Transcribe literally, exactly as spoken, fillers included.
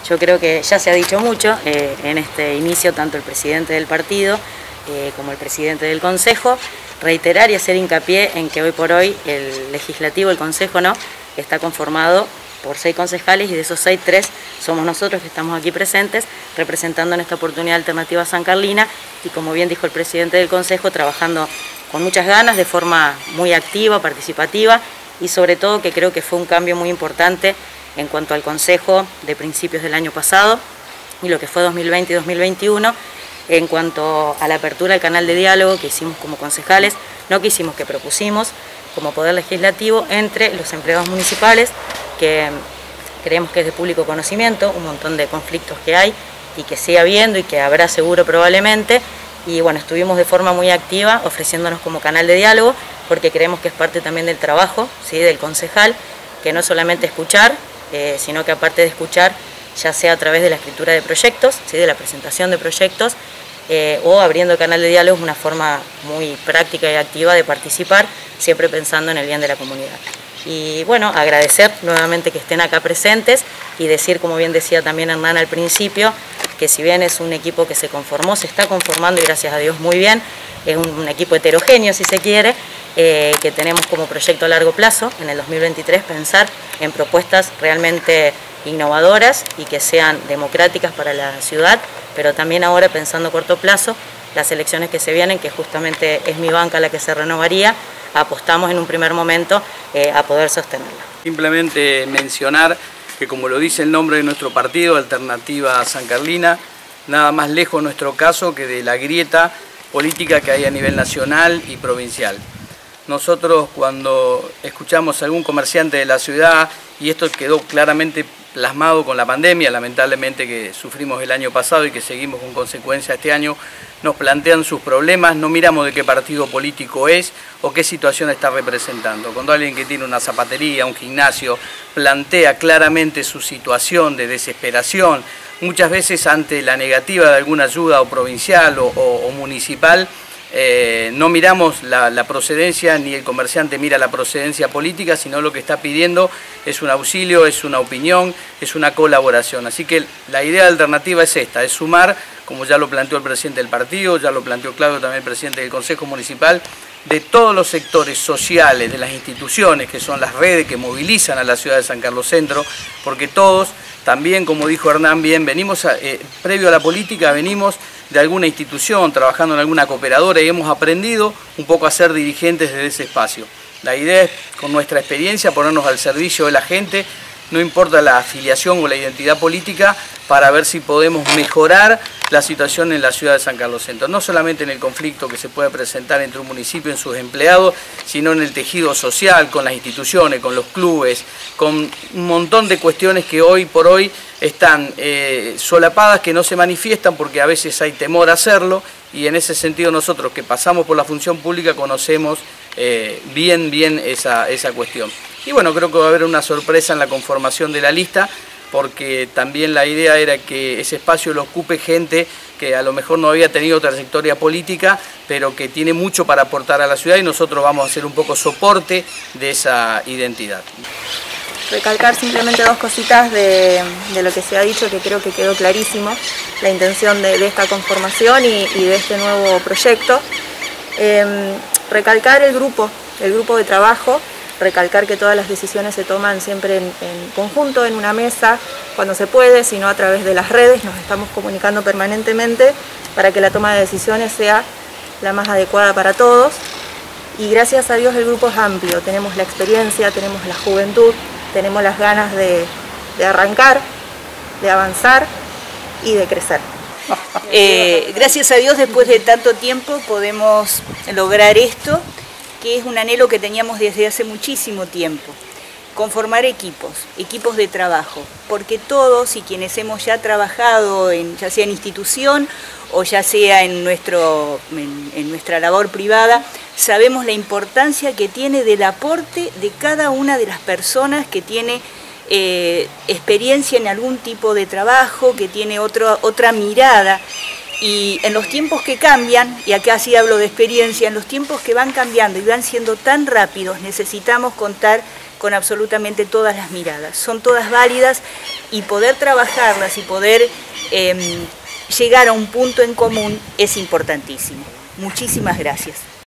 Yo creo que ya se ha dicho mucho eh, en este inicio, tanto el presidente del partido eh, como el presidente del Consejo, reiterar y hacer hincapié en que hoy por hoy el legislativo, el Consejo, no, está conformado por seis concejales y de esos seis, tres somos nosotros que estamos aquí presentes, representando en esta oportunidad Alternativa San Carlina y, como bien dijo el presidente del Consejo, trabajando con muchas ganas, de forma muy activa, participativa y sobre todo que creo que fue un cambio muy importante en cuanto al Consejo de principios del año pasado y lo que fue dos mil veinte y dos mil veintiuno, en cuanto a la apertura del canal de diálogo que hicimos como concejales, no que hicimos, que propusimos como Poder Legislativo entre los empleados municipales, que creemos que es de público conocimiento, un montón de conflictos que hay y que sigue habiendo y que habrá seguro probablemente, y bueno, estuvimos de forma muy activa ofreciéndonos como canal de diálogo, porque creemos que es parte también del trabajo, ¿sí?, del concejal, que no es solamente escuchar, eh, sino que aparte de escuchar, ya sea a través de la escritura de proyectos, ¿sí?, de la presentación de proyectos, eh, o abriendo el canal de diálogo, es una forma muy práctica y activa de participar, siempre pensando en el bien de la comunidad. Y bueno, agradecer nuevamente que estén acá presentes y decir, como bien decía también Hernán al principio, que si bien es un equipo que se conformó, se está conformando y gracias a Dios muy bien, es un, un equipo heterogéneo si se quiere, eh, que tenemos como proyecto a largo plazo, en el dos mil veintitrés, pensar en propuestas realmente innovadoras y que sean democráticas para la ciudad, pero también ahora pensando a corto plazo, las elecciones que se vienen, que justamente es mi banca la que se renovaría, apostamos en un primer momento eh, a poder sostenerla. Simplemente mencionar que, como lo dice el nombre de nuestro partido, Alternativa San Carlina, nada más lejos en nuestro caso que de la grieta política que hay a nivel nacional y provincial. Nosotros, cuando escuchamos a algún comerciante de la ciudad, y esto quedó claramente plasmado con la pandemia, lamentablemente, que sufrimos el año pasado y que seguimos con consecuencia este año, nos plantean sus problemas, no miramos de qué partido político es o qué situación está representando. Cuando alguien que tiene una zapatería, un gimnasio, plantea claramente su situación de desesperación, muchas veces ante la negativa de alguna ayuda o provincial o, o, o municipal, Eh, no miramos la, la procedencia, ni el comerciante mira la procedencia política, sino lo que está pidiendo es un auxilio, es una opinión, es una colaboración. Así que la idea alternativa es esta, es sumar, como ya lo planteó el presidente del partido, ya lo planteó Claudio también el presidente del Consejo Municipal, de todos los sectores sociales, de las instituciones, que son las redes que movilizan a la ciudad de San Carlos Centro, porque todos, también como dijo Hernán bien, venimos a, eh, previo a la política, venimos de alguna institución, trabajando en alguna cooperadora y hemos aprendido un poco a ser dirigentes desde ese espacio. La idea es, con nuestra experiencia, ponernos al servicio de la gente, no importa la afiliación o la identidad política, para ver si podemos mejorar la situación en la ciudad de San Carlos Centro. No solamente en el conflicto que se puede presentar entre un municipio y sus empleados, sino en el tejido social, con las instituciones, con los clubes, con un montón de cuestiones que hoy por hoy están eh, solapadas, que no se manifiestan porque a veces hay temor a hacerlo, y en ese sentido nosotros que pasamos por la función pública conocemos eh, bien, bien esa, esa cuestión. Y bueno, creo que va a haber una sorpresa en la conformación de la lista, porque también la idea era que ese espacio lo ocupe gente que a lo mejor no había tenido trayectoria política, pero que tiene mucho para aportar a la ciudad, y nosotros vamos a hacer un poco soporte de esa identidad. Recalcar simplemente dos cositas de, de lo que se ha dicho, que creo que quedó clarísimo, la intención de, de esta conformación y, y de este nuevo proyecto. Eh, recalcar el grupo, el grupo de trabajo, recalcar que todas las decisiones se toman siempre en, en conjunto, en una mesa, cuando se puede, sino a través de las redes, nos estamos comunicando permanentemente para que la toma de decisiones sea la más adecuada para todos. Y gracias a Dios el grupo es amplio, tenemos la experiencia, tenemos la juventud, tenemos las ganas de, de arrancar, de avanzar y de crecer. Eh, gracias a Dios, después de tanto tiempo podemos lograr esto, que es un anhelo que teníamos desde hace muchísimo tiempo. Conformar equipos, equipos de trabajo, porque todos y quienes hemos ya trabajado, en, ya sea en institución o ya sea en, nuestro, en, en nuestra labor privada, sabemos la importancia que tiene del aporte de cada una de las personas que tiene eh, experiencia en algún tipo de trabajo, que tiene otro, otra mirada. Y en los tiempos que cambian, y acá sí hablo de experiencia, en los tiempos que van cambiando y van siendo tan rápidos, necesitamos contar con absolutamente todas las miradas. Son todas válidas y poder trabajarlas y poder eh, llegar a un punto en común es importantísimo. Muchísimas gracias.